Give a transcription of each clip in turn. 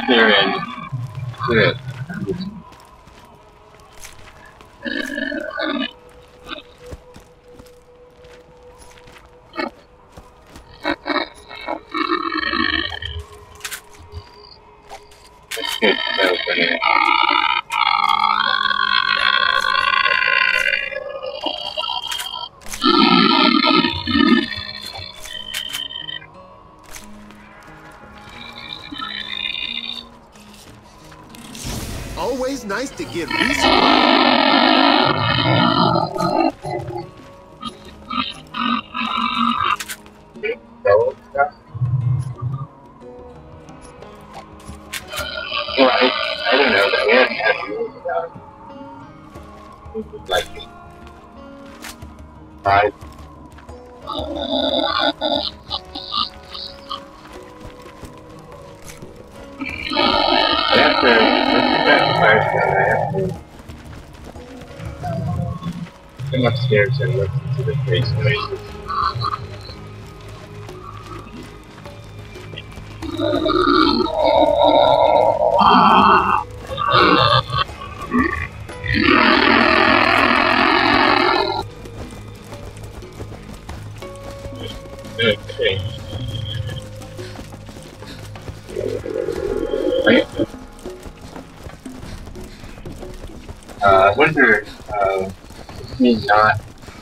there and clear it. That's good. That was funny. Always nice to get resupply. Well, I don't know that we haven't had rules about it. Like 5. I have to look at that Firestone. I have to come upstairs and look into the face noises. Okay. I wonder, if me not...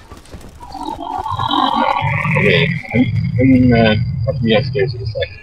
Okay, I'll be upstairs in a second.